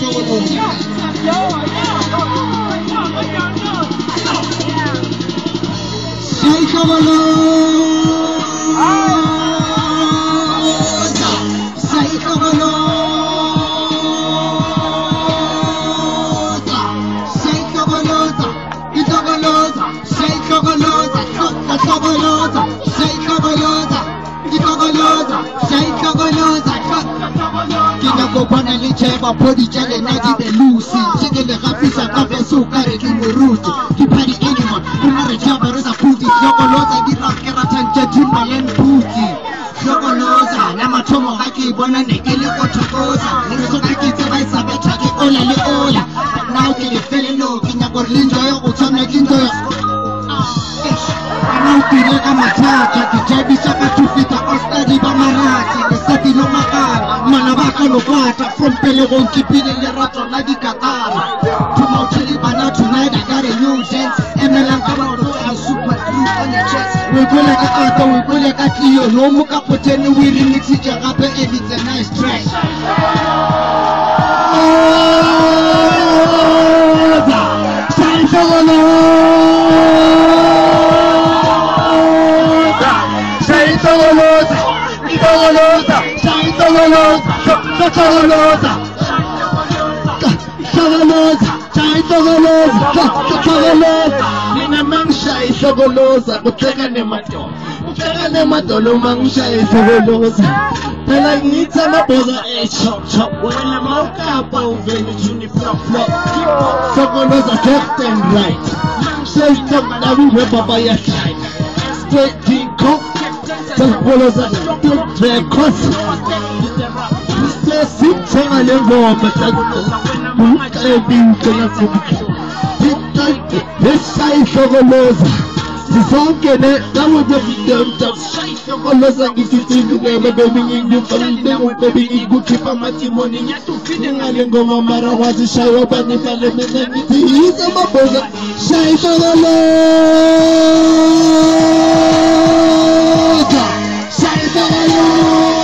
Body jelly, not the Lucy. Chicken the happy Sakabe, so carry in the root. Keep any animal, you know the job is a booty. Yokoloza, the rock, and Jatumayan booty. Yokoloza, Namatomo Haki, Bonanekele, Otokoza. Nixonaki, Sabe, Taki, Ola, Ola. Now, can you feel it? No, King of Linjo, Otana Kinto. Now, Pireka Mataka, the Jabi Saka to fit a Ostadi Bamarati, the Sapino Maka, Manabaka Lovata, from Pelegon, keeping in the Rato Nadi Katara. Tomorrow, Bana tonight, I got a new dance, and then I'm super blue on your chest. We go like a Arthur, we go like a Tio, no Muka Poteni, we remix it, and it's a nice track. Shine for the Nina Mangsha is a golosa, but take a nemato. Take a nematolo Mangsha is a golosa. Tell I need some aboza a chop when I'm out up over the flop flop. So golosa left and right. Mangsha is not that we were by your side. Straight King Kong. So golosa don't their cost. Sit on the wall, but I can't be this size of a loser. The song can that would be done to size of a loser. If you think you ever baby in you, baby, good keep a matrimony, yet to feeding and go no matter what the show up and if I live in it, he's a mother. Size of a loser. Size of a loser.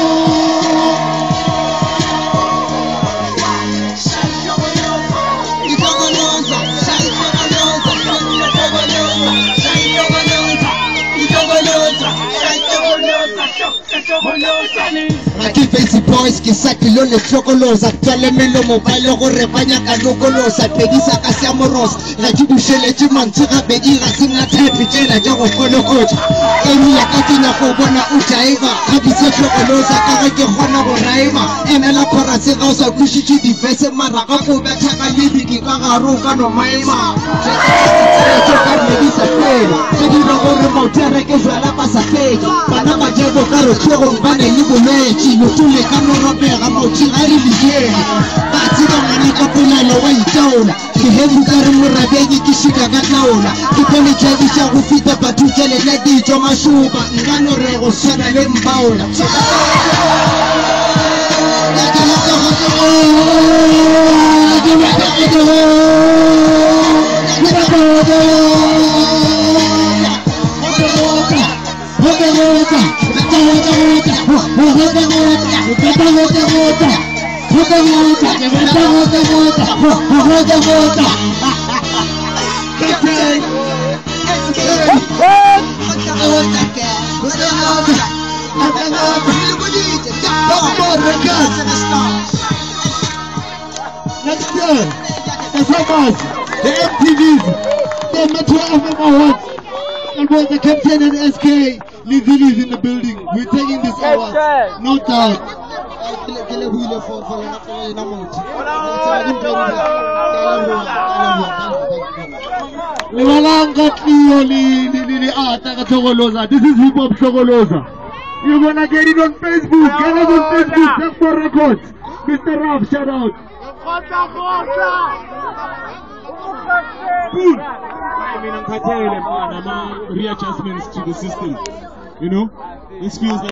Fancy boys que sakilo le chocolosa, talemelo mobile go repanya kanokolosa, pedisa kasi amoros, la jibushele chimantsika bedira singa tepi tela jago kolokoja. Emi ya katina go bona ujaiva, kabisa chocolosa ka ke gona go raiva, emela khora se ga sa kushiti difese mara ka go betha ka libiki ka garo ka no maima. Choka medisa fela, sediro go re motere ke jwala pasafeji, bana ba jego ka ro tshego bana le go mechi, motule ka no robega motsi ga re diene. Ba tsika ngana ka polalo wa itaola, ke hebu ka re morabedi ke shika ka taola, ke pone tshedi tsa go fita batutse le la dijo mashuba, ngano re go sena le mbaola. Next year, the Summers, the MTVs, the Metro FM Awards, and both the Captain and SK, Lizzie is in the building. We're taking this award, no doubt. This is Hip Hop Shogoloza. You're gonna get it on Facebook. Get it on Facebook. Just for records. Mr. Raf, shout out. Good. I mean, I'm readjustments to the system. You know, this feels like